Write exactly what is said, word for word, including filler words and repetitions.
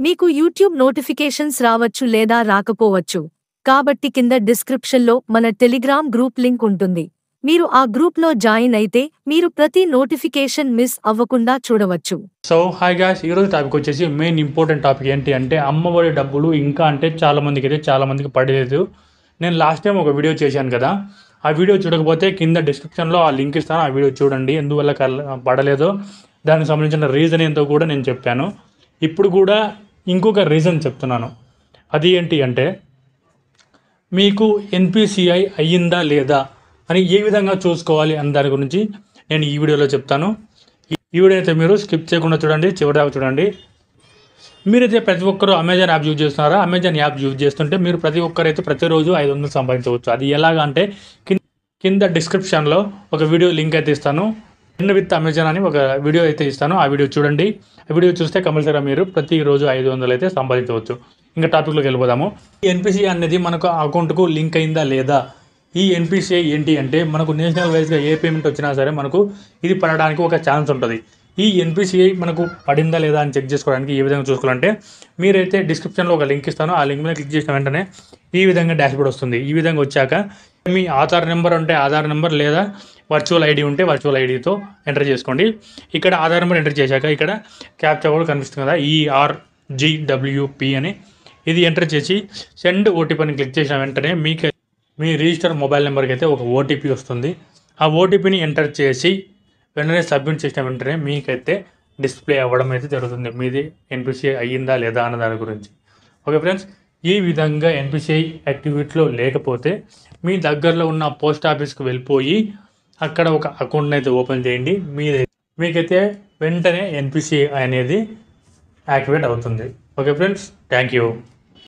మీకు YouTube notifications రావచ్చు లేదా రాకపోవచ్చు. కాబట్టి కింద డిస్క్రిప్షన్లో మన టెలిగ్రామ్ గ్రూప్ లింక్ ఉంటుంది. మీరు ఆ గ్రూప్లో జాయిన్ అయితే మీరు ప్రతి నోటిఫికేషన్ మిస్ అవ్వకుండా చూడవచ్చు. సో హాయ్ గాయ్స్, ఈరోజు టాపిక్ వచ్చేసి మెయిన్ ఇంపార్టెంట్ టాపిక్ ఏంటి అంటే అమ్మఒడి డబ్బులు ఇంకా అంటే చాలామందికి అయితే చాలామందికి పడలేదు. నేను లాస్ట్ టైం ఒక వీడియో చేశాను కదా, ఆ వీడియో చూడకపోతే కింద డిస్క్రిప్షన్లో ఆ లింక్ ఇస్తాను, ఆ వీడియో చూడండి. ఎందువల్ల పడలేదో దానికి సంబంధించిన రీజన్ ఏంటో కూడా నేను చెప్పాను. ఇప్పుడు కూడా ఇంకొక రీజన్ చెప్తున్నాను. అది ఏంటి అంటే మీకు ఎన్పిసిఐ అయ్యిందా లేదా అని ఏ విధంగా చూసుకోవాలి అన్న దాని గురించి నేను ఈ వీడియోలో చెప్తాను. ఈ వీడియో అయితే మీరు స్కిప్ చేయకుండా చూడండి, చివరిదాకా చూడండి. మీరైతే ప్రతి ఒక్కరు అమెజాన్ యాప్ యూజ్ చేస్తున్నారా? అమెజాన్ యాప్ యూజ్ చేస్తుంటే మీరు ప్రతి ఒక్కరైతే ప్రతిరోజు ఐదు వందలు సంపాదించవచ్చు. అది ఎలాగా అంటే కింద డిస్క్రిప్షన్లో ఒక వీడియో లింక్ అయితే ఇస్తాను. ఎన్ విత్ అమెజాన్ అని ఒక వీడియో అయితే ఇస్తాను, ఆ వీడియో చూడండి. ఆ వీడియో చూస్తే కంపల్సరీగా మీరు ప్రతిరోజు ఐదు వందలు అయితే సంపాదించవచ్చు. ఇంకా టాపిక్లోకి వెళ్ళిపోదాము. ఈ ఎన్పిసిఐ అనేది మనకు అకౌంట్కు లింక్ అయిందా లేదా? ఈ ఎన్పిసిఐ ఏంటి అంటే మనకు నేషనల్ వైజ్గా ఏ పేమెంట్ వచ్చినా సరే మనకు ఇది పడడానికి ఒక ఛాన్స్ ఉంటుంది. ఈ ఎన్పిసిఐ మనకు పడిందా లేదా అని చెక్ చేసుకోవడానికి ఏ విధంగా చూసుకోవాలంటే మీరైతే డిస్క్రిప్షన్లో ఒక లింక్ ఇస్తాను, ఆ లింక్ మీద క్లిక్ చేసిన వెంటనే ఈ విధంగా డాష్బోర్డ్ వస్తుంది. ఈ విధంగా వచ్చాక మీ ఆధార్ నెంబర్ ఉంటే ఆధార్ నెంబర్ లేదా వర్చువల్ ఐడి ఉంటే వర్చువల్ ఐడితో ఎంటర్ చేసుకోండి. ఇక్కడ ఆధార్ నెంబర్ ఎంటర్ చేశాక ఇక్కడ క్యాప్చా కూడా కనిపిస్తుంది కదా, ఈఆర్జిడబ్ల్యూపి అని. ఇది ఎంటర్ చేసి సెండ్ ఓటీపీ అని క్లిక్ చేసిన వెంటనే మీకు మీ రిజిస్టర్ మొబైల్ నెంబర్కి అయితే ఒక ఓటీపీ వస్తుంది. ఆ ఓటీపీని ఎంటర్ చేసి వెంటనే సబ్మిట్ చేసిన వెంటనే మీకైతే డిస్ప్లే అవ్వడం అయితే జరుగుతుంది, మీది ఎన్పిసిఐ అయ్యిందా లేదా అన్న దాని గురించి. ఓకే ఫ్రెండ్స్, ఈ విధంగా ఎన్పిసిఐ యాక్టివిటీలో లేకపోతే మీ దగ్గరలో ఉన్న పోస్ట్ ఆఫీస్కి వెళ్ళిపోయి అక్కడ ఒక అకౌంట్ని అయితే ఓపెన్ చేయండి. మీది మీకైతే వెంటనే ఎన్పిసిఐ అనేది యాక్టివేట్ అవుతుంది. Okay friends, thank you.